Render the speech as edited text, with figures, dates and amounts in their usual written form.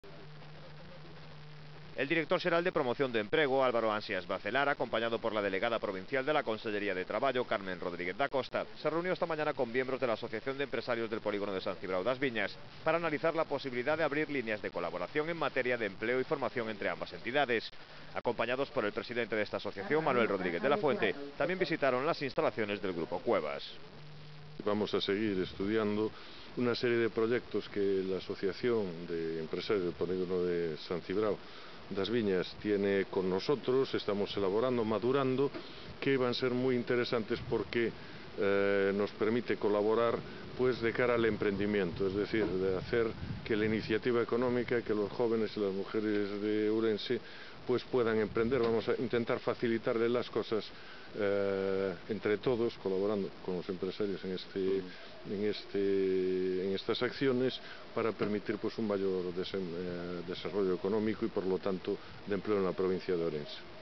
El director xeral de Promoción de Emprego, Álvaro Ansias Bacelar, acompañado por la delegada provincial de la Consellería de Traballo, Carmen Rodríguez da Costa, se reunió esta mañana con miembros de la Asociación de Empresarios del Polígono de San Cibrao das Viñas para analizar la posibilidad de abrir líneas de colaboración en materia de empleo y formación entre ambas entidades. Acompañados por el presidente de esta asociación, Manuel Rodríguez de la Fuente, también visitaron las instalaciones del Grupo Cuevas. Vamos a seguir estudiando una serie de proyectos que la Asociación de Empresarios del Polígono de San Cibrao das Viñas tiene con nosotros, estamos elaborando, madurando, que van a ser muy interesantes porque nos permite colaborar pues de cara al emprendimiento, es decir, de hacer que la iniciativa económica, que los jóvenes y las mujeres de Ourense pues puedan emprender. Vamos a intentar facilitarles las cosas entre todos, colaborando con los empresarios en estas acciones para permitir pues un mayor desarrollo económico y por lo tanto de empleo en la provincia de Ourense.